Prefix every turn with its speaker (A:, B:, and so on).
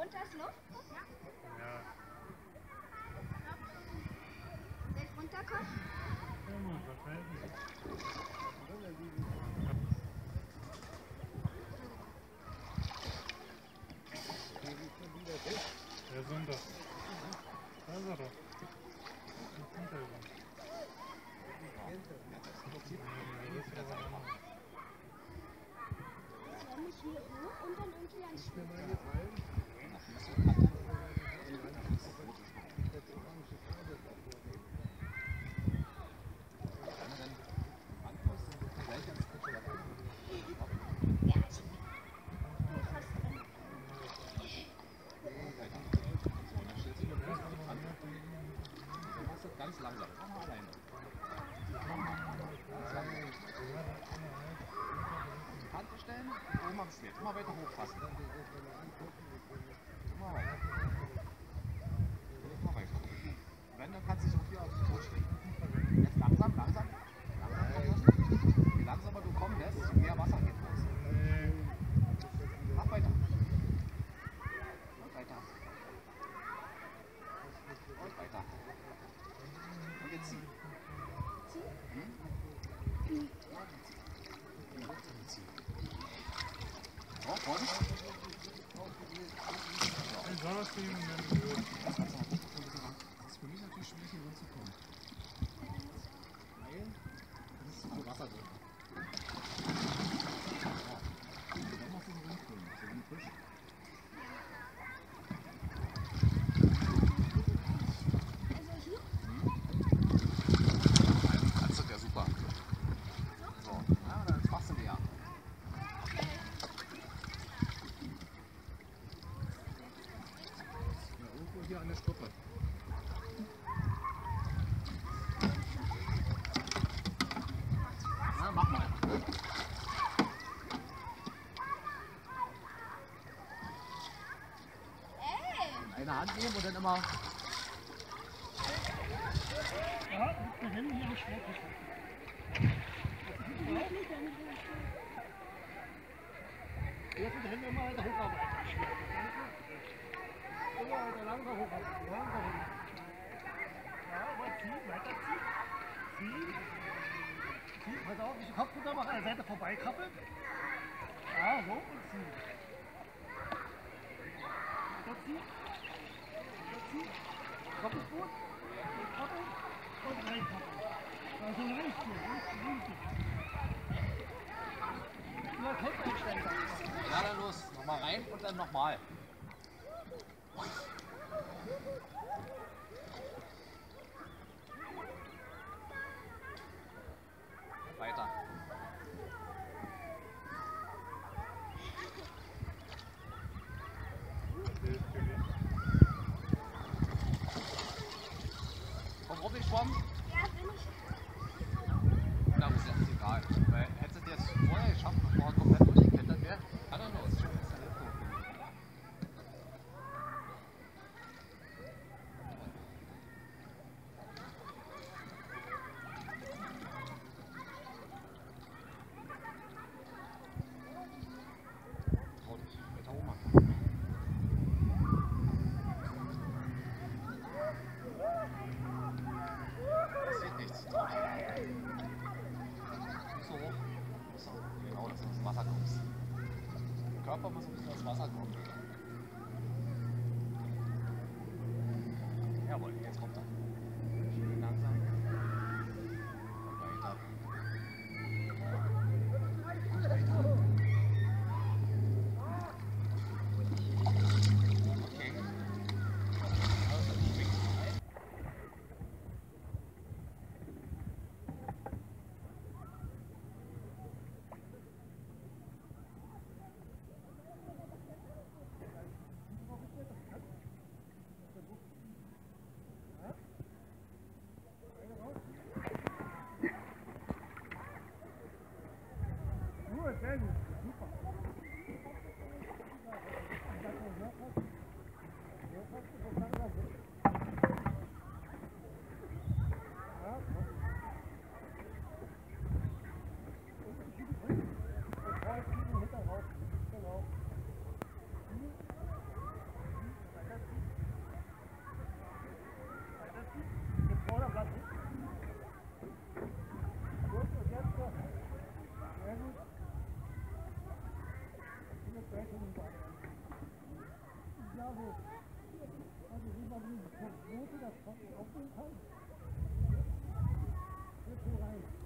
A: Drunter ist Luft?
B: Ja.
A: Soll ich runterkommen?
B: Ja, gut, was helfen Sie? Wer sind das? Da ist er doch. Jetzt sind er über.
A: Soll mich hier hoch und dann irgendwie ans Spiel? Ja, ich bin fast drin.
C: Ganz langsam. Mach mal alleine. Kante stellen, oben am Schwert. Immer weiter hochfassen. Immer weiter. Immer weiter. Wenn, dann kannst du dich auch hier aufs Boot stellen. Jetzt langsam, langsam. Langsam kommen lassen. Je langsamer du kommen lässt, je mehr Wasser geht raus. Mach weiter. Und weiter. Und weiter. Und jetzt ziehen. So, Vorsicht.
B: Ich soll das kriegen, wenn du willst.
C: Das ist für mich natürlich schwierig, hier rumzukommen. Weil es ist zu viel Wasser drin. Dann machst du einen Rundfilm, so wie ein Fisch.
A: Also hier?
C: Das ist ja super. So, ja, dann machst du leer. Ja, irgendwo hier an der Strippe. Na, mach mal.
A: Ey!
C: Eine Hand nehmen und dann immer.
D: Ja, mit den Händen hier nicht wirklich. Jetzt mit den Händen immer weiter hocharbeiten. Immer weiter langsam hocharbeiten. Langsam hin. Ja, aber zieh, weiter zieh. Zieh. Zieh, pass auf, nicht den Kopf runter machen, an der Seite vorbeikrabbeln. Ja, so und zieh. Weiter zieh. Weiter zieh. Koppelboot. Koppeln und reinkoppeln. Also leicht hier, richtig. Nur Kopf einstellen.
C: Ja, dann los. Nochmal rein und dann nochmal. Weiter. Komm, Ruppelschwamm.
A: Ja, bin ich.
C: Na, ist ja egal. Weil hättest du jetzt vorher geschafft, bevor er komplett durchgeklettert wäre, kann er los. Trau dich, weiter oben machen. Passiert nichts. Trau dich. Nicht so hoch. Genau, dass du ins Wasser kommst. Der Körper muss ein bisschen ins Wasser kommen. Jawohl, jetzt kommt er. Schön langsam. Weiter. Und weiter. Okay. Also, schwingt ein.
D: Ja, wo? Also wie man die Note das aufnehmen kann. Jetzt so rein.